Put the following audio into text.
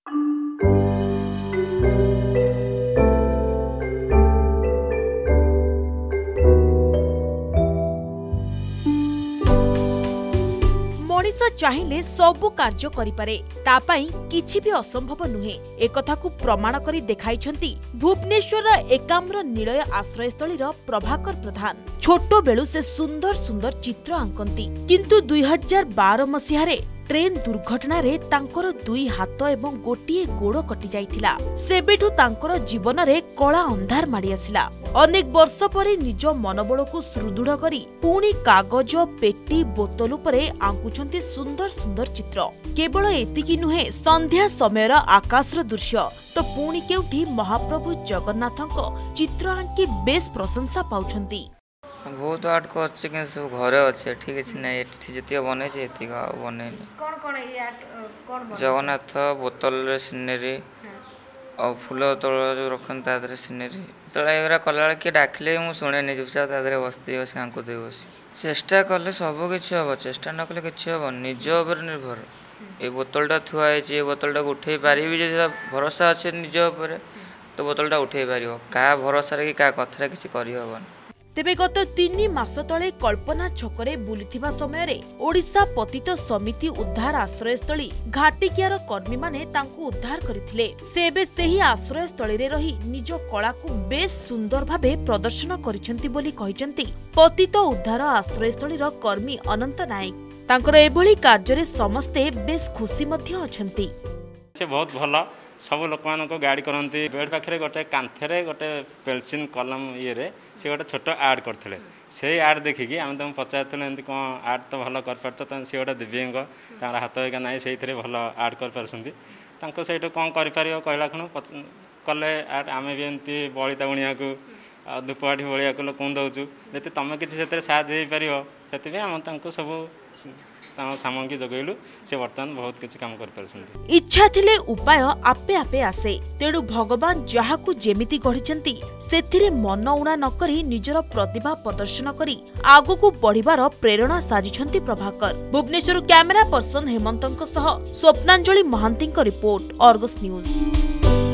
मनीष चाहिए सबु कार्य करिपारे तापाई किछि भी असंभव नुहे एकथा को प्रमाण करी देखाइछंती भुवनेश्वर एकाम्र निलय आश्रयस्थलीर प्रभाकर प्रधान। छोट बेलू से सुंदर सुंदर चित्र आंकती किंतु 2012 मसीहारे ट्रेन दुर्घटना रे तांकर दुई हाथ एवं गोटिए गोड़ कटि जाइथिला। सेबेठु तांकर जीवन रे कला अंधार माड़ी आसिला। अनेक वर्ष परे निज मनोबल को सुदृढ़ करी पुणी कागज पेटी बोतल उपरे आंकुछंती सुंदर सुंदर चित्र। केवल एतिकी नुहे संध्या समयर आकाशर दृश्य तो पुणी केउठी महाप्रभु जगन्नाथଙ୍କ चित्र आंकी बेस प्रशंसा पाउछंती। बहुत आर्ट को अच्छे के सब घरे अच्छे ठीक है नहीं एठी जतिया बने छे एती का बने कोन कोन ये आर्ट कोन बने जगन्नाथ बोतल रे सिनेरी और फूल तोड़ जो रखन तादरे सिनेरी तळा एगरा कला के डाकले मु सुने नि चुपचाप तादरे बसती बस आंको दे बस चेष्टा करले सब किछ हो चेष्टा न करले किछ हो निज ऊपर निर्भर ए बोतलटा थुआ है जे बोतलटा उठे पारिबी जे भरोसा अछि निज ऊपर तो बोतलटा उठे पारिबो का भरोसा रे का कथा रे किछ करि होबन। तेबे गत 3 मास तले कल्पना छकरे बुलिथिबा समय ओडिशा पतित समिति उद्धार आश्रयस्थली घाटिकियार कर्मी माने तांकु उद्धार करथिले। से एबे सेही आश्रयस्थली रे रही निज कला को बेस सुंदर भाबे प्रदर्शन करिसेंती बोली कहिसेंती पतित उद्धार आश्रयस्थलीर कर्मी अनंत नायक। तांकर एभली कार्य रे समस्ते बेस खुशी मध्य अछंती। से बहुत भला सब लोक मान गाड़ी करती बेड पाखे गोटे कांथरे गोटे पेलसिन कलम ये से गोटे छोट आड करते से आड देखिकी आम तुम पचार एमती कौन आड तो भल कर सी गोटे दिव्यांग हाथ एका ना से भल आड कर सही कौन कर कहला खुण कले आड आम भी एमती बलिता बुणिया को धूपकाठी बलिया को लोक दौचु जी तुम किसी से साहय से आम सब सामग्री जगैलु से वर्तमान बहुत किसी काम कर इच्छा थिले उपाय आपे आपे आसे तेणु भगवान जहाकू जेमिति गढ़िचंती सेथिरे मन उणा नकरी निजर प्रतिभा प्रदर्शन करी आगुकू बढ़िबार प्रेरणा साजिछंती प्रभाकर। भुवनेश्वर कैमरा पर्सन हेमंतंक सह स्वप्नांजलि महांतींक रिपोर्ट अर्गस न्यूज।